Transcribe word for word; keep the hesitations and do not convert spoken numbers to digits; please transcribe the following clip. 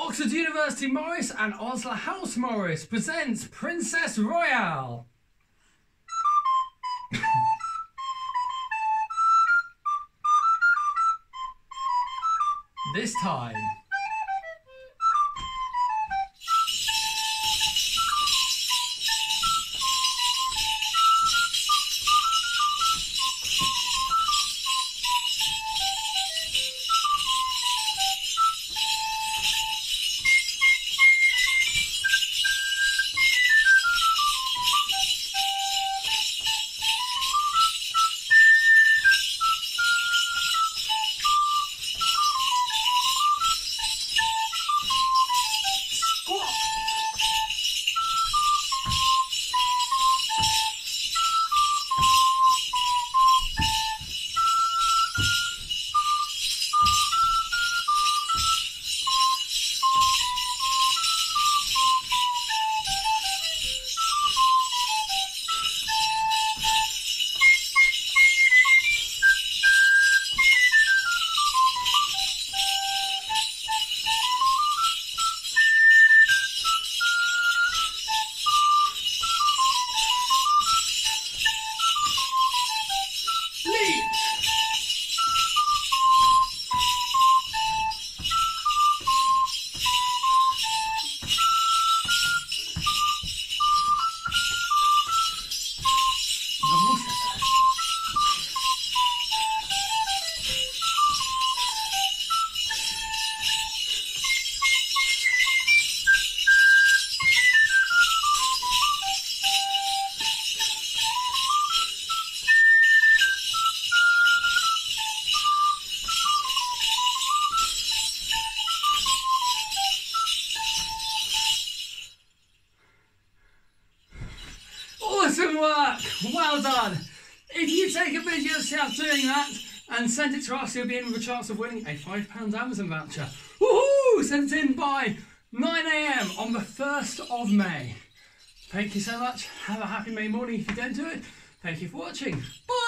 Oxford University Morris and Osler House Morris presents Princess Royale. This time. Awesome work! Well done! If you take a video of yourself doing that and send it to us, you'll be in with a chance of winning a five pound Amazon voucher. Woohoo! Send it in by nine A M on the first of May. Thank you so much. Have a happy May morning if you don't do it. Thank you for watching. Bye!